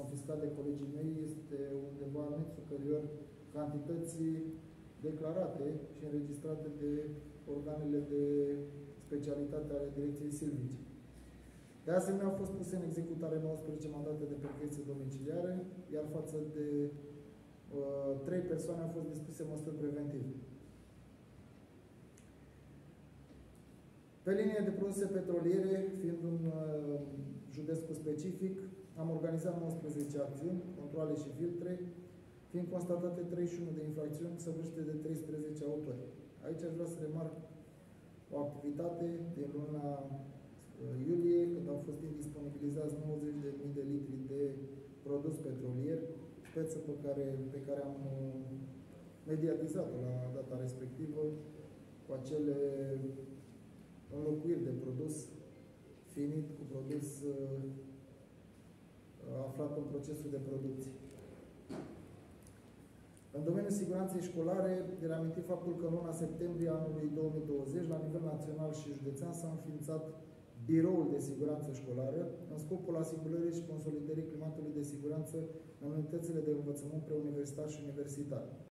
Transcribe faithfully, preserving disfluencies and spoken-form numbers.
confiscat de colegii mei este undeva net superior cantității declarate și înregistrate de organele de specialitate ale Direcției Silvice. De asemenea, au fost puse în executare nouăsprezece mandate de percheziție domiciliare, iar față de uh, trei persoane au fost dispuse măsuri preventive. Pe linie de produse petroliere, fiind un uh, județ cu specific, am organizat nouăsprezece acțiuni, controale și filtre, fiind constatate treizeci și unu de infracțiuni săvârșite de treisprezece autori. Aici aș vrea să remarc o activitate din luna iulie, când au fost indisponibilizați nouăzeci de mii de litri de produs petrolier, speță pe care, pe care am mediatizat-o la data respectivă cu acele înlocuiri de produs finit cu produs uh, aflat în procesul de producție. În domeniul siguranței școlare, reamintim faptul că în luna septembrie anului două mii douăzeci, la nivel național și județean, s-a înființat Biroul de Siguranță Școlară, în scopul asigurării și consolidării climatului de siguranță în unitățile de învățământ preuniversitar și universitar.